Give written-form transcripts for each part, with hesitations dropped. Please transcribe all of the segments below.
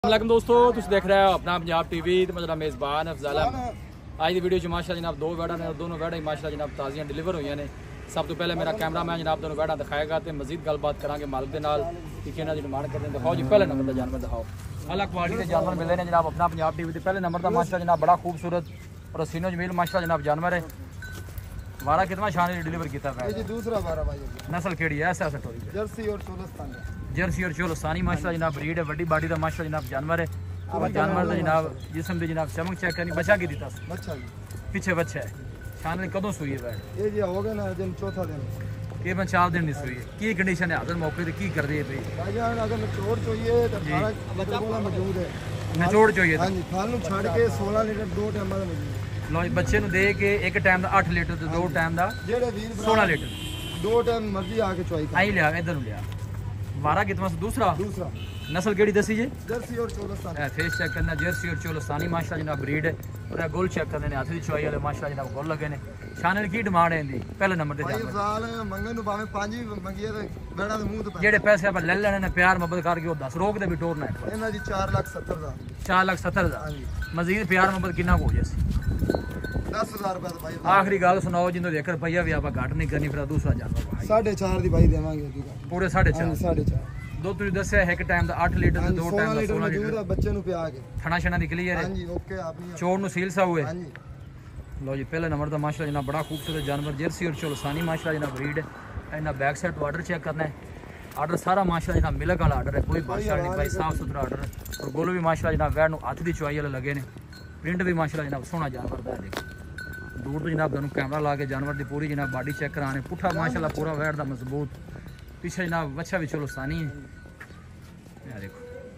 अस्सलाम दोस्तों, तुम देख रहे हो अपना पंजाब टीवी। तो मेरा मेज़बान अफजल आज की वीडियो माशा जनाब दो वैड़ा ने, दोनों वैड़ा ही माशा जनाब ताज़ियां डिलीवर हुई ने। सब तो पहले मेरा कैमरा मैन जनाब दोनों वैड़ा दिखाएगा तो मजीद गलबात करांगे मालिक के नाल कि किन्ना जी डिमांड करते हैं। दिखाओ जी पहले नंबर का जानवर दिखाओ। अलग क्वालिटी के जानवर मिले ने जनाब अपना पंजाब टीवी। पहले नंबर का माशा जनाब बड़ा खूबसूरत और सीनो जमील माशा जनाब जानवर है। वारा कितना शान डिलीवर किया है? दूसरा वारा भाई। नस्ल केड़ी है? ऐसा जर्सी और चोलस्तानी। जर्सी और चोलस्तानी माशा जनाब ब्रीड है। बड़ी बाडी का माशा जनाब जानवर है। और जानवर का जनाब जिसम की जनाब चमक चेक करनी। बचा की दिता पीछे बच्चा है। शान कदों सुई है? ये जी हो गया ना दिन चौथा दिन के मैं 4 दिन नहीं सुई है। की कंडीशन है हाजिर मौके पे की कर रही है भाई? भाईजान अगर निचोड़ चाहिए तो सारा बच्चा बोला मौजूद है। निचोड़ चाहिए हां जी, खाल नु छाड़ के 16 लीटर दो टाइम ਦਾ ਮੌਜੂਦ। लो बच्चे नु दे के एक टाइम ਦਾ 8 लीटर ਤੇ दो टाइम ਦਾ ਜਿਹੜੇ ਵੀਰ 16 लीटर दो टाइम मर्जी आके चुआई कर। आई लिया इधर लिया। वारा कितना दूसरा नस्ल केड़ी दसी जी? जर्सी और चोलस्तानी। फेस चेक करना जर्सी और चोलस्तानी माशा जनाब ब्रीड है। और गोल चेक करने ने हाथ दी चुआई वाले माशा जनाब गोल लगे ने। शान की डिमांड है इंदी पहले नंबर ते भाई साल मंगन नु भावे 5 मंगिए ते बेड़ा दे मुंह ते जेड़े पैसे आप ले लेने ने प्यार मोहब्बत करके वो 10 रोक दे भी टोरना है। ਇਹਨਾਂ ਦੀ 4,70,000। 4,70,000 हां जी। मजीद प्यार मोहब्बत कितना हो जैसी 10,000 रुपए भाई। आखिरी गल सुनाओ जिंदो देकर रुपया भी आप घट नहीं करनी। फिर दूसरा जानवर भाई 4.5 ਦੀ ਭਾਈ ਦੇਵਾਂਗੇ ਜੀ। पूरे 4.5 4.5 दो तुझे दस है एक टाइम ਦਾ 8 लीटर ਤੇ 2 टाइम ਦਾ 16 लीटर ਬੱਚੇ ਨੂੰ ਪਿਆ ਕੇ ਥਣਾ ਛਣਾ ਨਿਕਲੀ ਹੈ। हां जी ओके आप ही। ਚੋੜ ਨੂੰ ਸੀਲ ਸਾ हुए। हां जी। लो जी पहले नंबर का माशाल्लाह जनाब बड़ा खूबसूरत जानवर जर्सी और चोलस्तानी माशाल्लाह जनाब ब्रीड है। इन्हें बैक साइड तो ऑर्डर चेक करना है। ऑर्डर सारा माशाल्लाह जनाब मिलक वाला ऑर्डर है, कोई बादशाह नहीं भाई, साफ सुथरा ऑर्डर है। और गोलो भी माशाल्लाह जनाब वैड हाथ की चुआई वाले लगे ने। प्रिंट भी माशाल्लाह जनाब सोहना जानवर है। देखो दूर तो जनाब दोनों कैमरा ला के जानवर की पूरी जनाब बॉडी चेक कराने। पुठा माशाल्लाह पूरा वैड का मजबूत। पीछे जनाब बच्चा भी चोलस्तानी है। देखो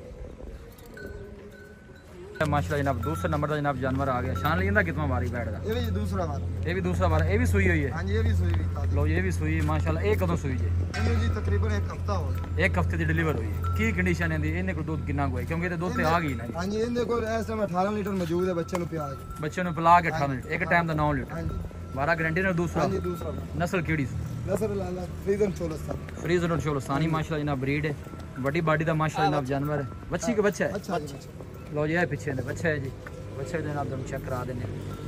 माशाल्लाह जनाब दूसरे नंबर का जनाब जानवर आ गया। शान लिंदा कितना बारी बैठ दा? ये भी दूसरा वाला। ये भी दूसरा बार ये भी सुई हुई है। हां जी ये भी सुई हुई था। लो ये भी सुई माशाल्लाह। एक कदों सुई जी? इन्हें जी तकरीबन 1 हफ्ता हो गया। 1 हफ्ते की डिलीवर हुई है। की कंडीशन है इन्हें को दूध कितना को है? क्योंकि ये दूध पे आ गई ना। हां जी इनके को इस समय 18 लीटर मौजूद है। बच्चे नु पिया के बच्चे ने पिला के 18 लीटर एक टाइम का 9 लीटर। हां जी वारा गारंटी ने दूसरा। हां जी दूसरा नस्ल केड़ी? नस्ल लाला फ्रीजन चोलस्तानी। फ्रीजन और चोलस्तानी माशाल्लाह जनाब ब्रीड है। बड़ी बॉडी का माशाल्लाह जनाब जानवर है। बच्ची के बच्चा है। अच्छा जी लो जी है पीछे ने बच्चा है जी। बच्चे जनाब तुम चेक करा देने।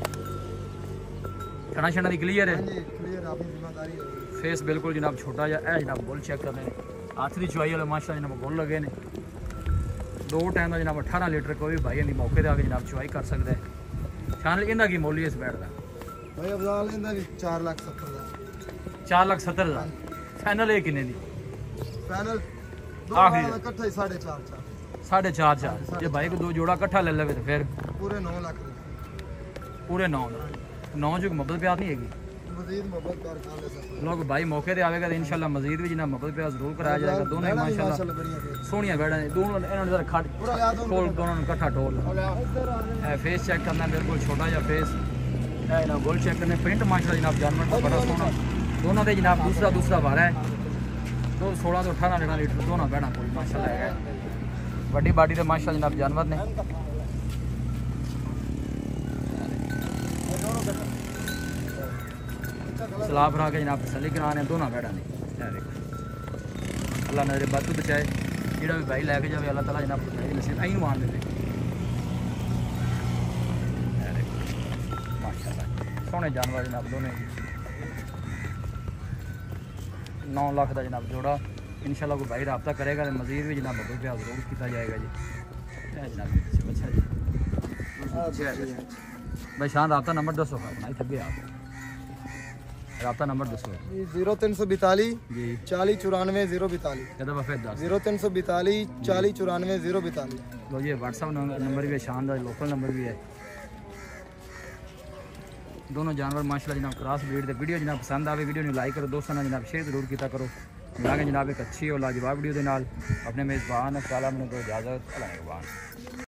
छना छना दी क्लियर है। हां जी क्लियर आपकी जिम्मेदारी है। फेस बिल्कुल जनाब छोटा जा है जनाब गोल चेक करने। हाथ की चुआई वाले माशाल्लाह जनाब गोल लगे ने। 2 टाइम का जनाब 18 लीटर कोई भाई नहीं मौके पे आके जनाब चुआई कर सकता है। शान इनका की मोल है इस बैठ का? भाई अफजाल इंदा भी 4,70,000। 4,70,000 फाइनल है किन्ने दी? फाइनल आखिरी इकट्ठा ही 4.5 4.5 जे भाई को 2 जोड़ा इकट्ठा ले ले फिर पूरे 9 लाख पूरे 9 जो मोहब्बत प्यार नहीं हैगी। मजीद मोहब्बत प्यार खा ले सकते लोग भाई मौके पे आवेगा तो इंशाल्लाह मजीद भी जिना मोहब्बत प्यार जरूर कराया जाएगा। दोनों ही माशाल्लाह सोहनिया बैठा ने। दोनों इन्होंने जरा खट टोल दोनों इकट्ठा टोल है। फेस चेक करना बिल्कुल छोटा जा फेस है ना। गोल चेक करने प्रिंट माशाल्लाह जनाब जानवर का बड़ा सोहना। दोनों के जनाब दूसरा वारा है। तो 16 तो 18 लीटर दोनों बैठा कोई माशाल्लाह है। बड़ी बाडी के माशाल्लाह जनाब जानवर ने। सलाह भरा के जनाब तसली कराने दोनों बैठा ने। अल्लाह नजर बद बचाए। जो भी भाई लैके जाए अल्लाह ताला जनाब नसीब आई मान दे। माशाल्लाह सोहने जानवर जनाब दोनों 9 लाख का जनाब जोड़ा। इंशाल्लाह कोई भाई रब्ता करेगा तो मजीद भी जनाब मदद प्यार जरूर किया जाएगा जी। जनाब अच्छा जी भाई शान रब्ता नंबर दसो भाई थके आप रब्ता नंबर दसो। 0342 जी 40 94 042 फिर 0342 40 94 042। लो ये व्हाट्सअप नंबर भी है, शानदार लोकल नंबर भी है। दोनों जानवर माशाल्लाह जनाब क्रॉस ब्रीड दे। वीडियो जनाब पसंद आवे वीडियो ने लाइक करो, दोस्तों जनाब शेयर जरूर किया करो। मिलांगे जनाब एक अच्छी और लाजवाब वीडियो के नाल। अपने मेज़बान अफजाल ने दो इजाज़त। अल्लाह